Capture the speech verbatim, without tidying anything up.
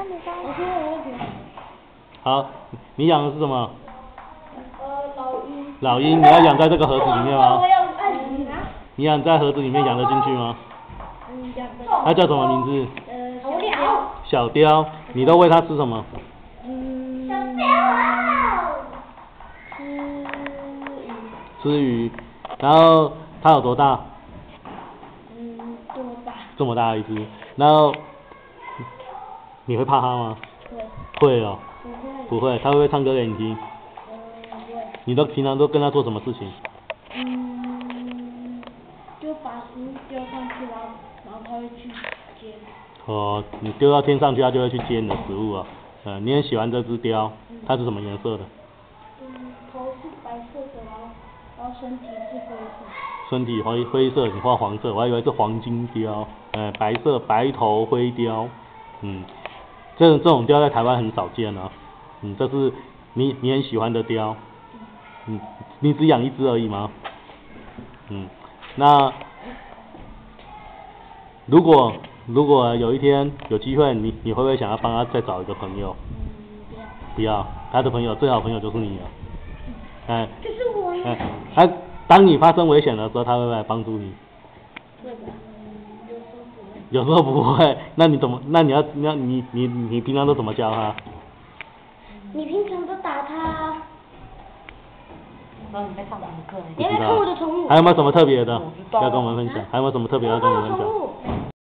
我说我问题。 好，你养的是什么？ 呃，老鹰。 老鹰，你要养在这个盒子里面吗？ 我要爱你啊。 你养在盒子里面养得进去吗？ 嗯，养得。 它叫什么名字？ 呃，小雕。 小雕，你都喂它吃什么？ 嗯。小雕。吃鱼。 吃鱼，然后它有多大？ 嗯，这么大。 这么大一只，然后你会怕它吗？ 会。 会哦。 不会。 不会，它会不会唱歌给你听？ 嗯，会。 你都平常都跟它做什么事情？ 嗯，就把食物丢上去，然后然后它会去接。 哦，你丢到天上去，它就会去接你的食物啊。呃，你很喜欢这只雕，它是什么颜色的？ 嗯，头是白色的，然后然后身体是灰色。 身体灰灰色，你画黄色，我还以为是黄金雕。呃，白色白头灰雕，嗯，这这种雕在台湾很少见啊。嗯，这是你你很喜欢的雕。嗯，你只养一只而已吗？嗯，那如果如果有一天有机会，你你会不会想要帮他再找一个朋友？ 嗯，不要。 不要，他的朋友最好朋友就是你了。哎。 就是我呀。 哎，他当你发生危险的时候，他会不会来帮助你？ 会的。有时候不会。 有时候不会，那你怎么？那你要那你你你平常都怎么教他？ 你平常都打他。 然后你在上什么课呢？ 你有没有看我的宠物？ 还有没有什么特别的要跟我们分享？还有没有什么特别要跟我们分享？